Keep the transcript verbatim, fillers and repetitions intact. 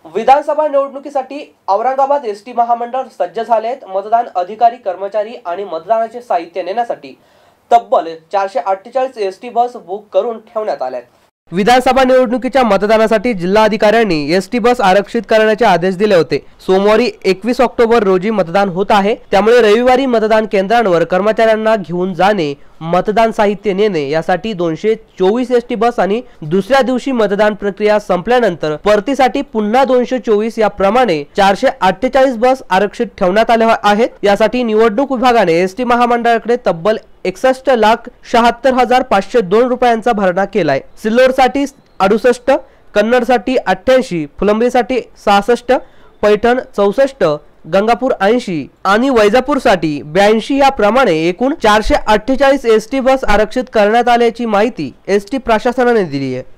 विधानसभा निवडणुकीसाठी औरंगाबाद एसटी महामंडळ सज्ज झाले आहेत। मतदान अधिकारी, कर्मचारी आणि मतदानाचे साहित्य नेण्यासाठी तब्बल चारशे अठ्ठेचाळीस एसटी बस बुक करून ठेवण्यात आल्या आहेत। विधानसभा निवडणुकीच्या मतदानासाठी जिल्हाधिकाऱ्यांनी एसटी बस आरक्षित करण्याचे आदेश दिले होते। सोमवारी एकवीस ऑक्टोबर रोजी मतदान होत आहे, त्यामुळे रविवारी मतदान केंद्रांवर कर्मचाऱ्यांना घेऊन जाणे, मतदान साहित्य नेणे यासाठी दोनशे चोवीस एसटी बस आणि दुसऱ्या दिवशी मतदान प्रक्रिया संपल्यानंतर परतीसाठी पुन्हा दोनशे चोवीस याप्रमाणे चारशे अठ्ठेचाळीस बस आरक्षित ठेवण्यात आल्या आहेत। यासाठी निवडणूक विभागाने एसटी महामंडळाकडे तब्बल एकसष्ट लाख शहात्तर हजार पाचशे दोन रुपयांचा भरणा केलाय। सिल्लोडसाठी अडुसष्ट, कन्नडसाठी अठ्ठ्याऐंशी, फुलंब्रीसाठी सहासष्ट, पैठण चौसष्ट, गंगापूर ऐंशी आणि वैजापूरसाठी ब्याऐंशी याप्रमाणे एकूण चारशे अठ्ठेचाळीस एसटी बस आरक्षित करण्यात आल्याची माहिती एसटी प्रशासनाने दिली आहे।